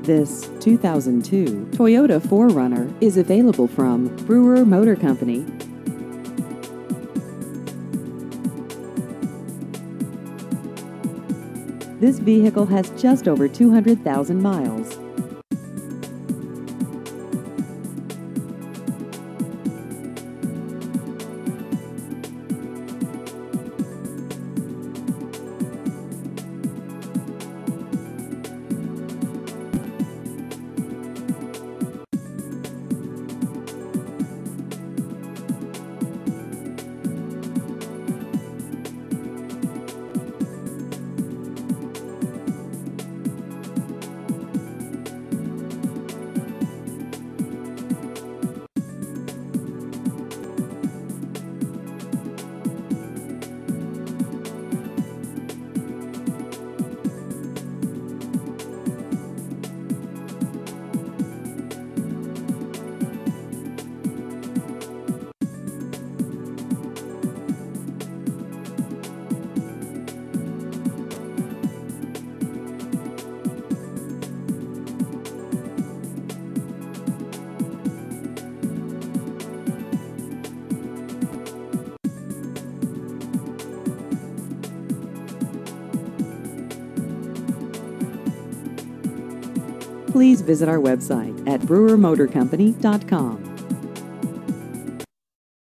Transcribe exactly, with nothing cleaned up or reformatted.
This two thousand two Toyota four runner is available from Brewer Motor Company. This vehicle has just over two hundred thousand miles. Please visit our website at brewer motor company dot com.